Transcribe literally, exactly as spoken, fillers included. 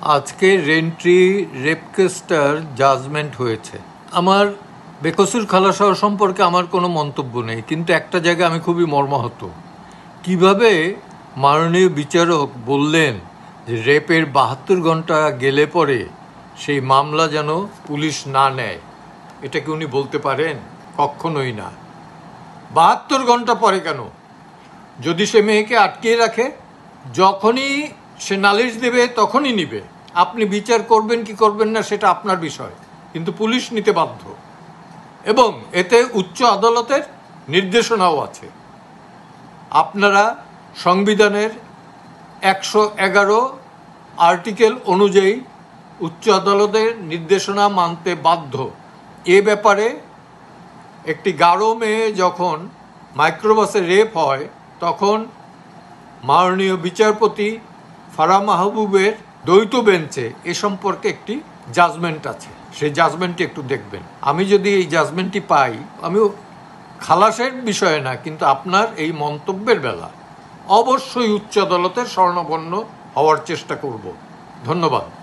আজকে re-entry rape কেসটার judgement হয়েছে। আমার বেকসুর খালাসহ সম্পর্কে আমার কোনো মন্তব্য নেই, কিন্তু একটা জায়গায় আমি খুবই মর্মাহত। কিভাবে মাননীয় বিচারক বললেন যে রেপের বাহাত্তর ঘন্টা গেলে পরে সেই মামলা যেন পুলিশ না নেয়, এটা কি উনি বলতে পারেন? কখনোই না। বাহাত্তর ঘন্টা পরে কেন? যদি সে মেয়েকে আটকিয়ে রাখে, যখনই সে নালিশ দেবে তখনই নিবে। আপনি বিচার করবেন কি করবেন না সেটা আপনার বিষয়, কিন্তু পুলিশ নিতে বাধ্য। এবং এতে উচ্চ আদালতের নির্দেশনাও আছে। আপনারা সংবিধানের একশো এগারো আর্টিকেল অনুযায়ী উচ্চ আদালতের নির্দেশনা মানতে বাধ্য। এ ব্যাপারে একটি গারো মেয়ে যখন মাইক্রোবাসে রেপ হয়, তখন মাননীয় বিচারপতি ফারাহ মাহবুবের দ্বৈত বেঞ্চে এ সম্পর্কে একটি জাজমেন্ট আছে। সেই জাজমেন্টটি একটু দেখবেন। আমি যদি এই জাজমেন্টটি পাই, আমিও খালাসের বিষয়ে না, কিন্তু আপনার এই মন্তব্যের বেলা অবশ্যই উচ্চ আদালতের শরণাপন্ন হওয়ার চেষ্টা করব। ধন্যবাদ।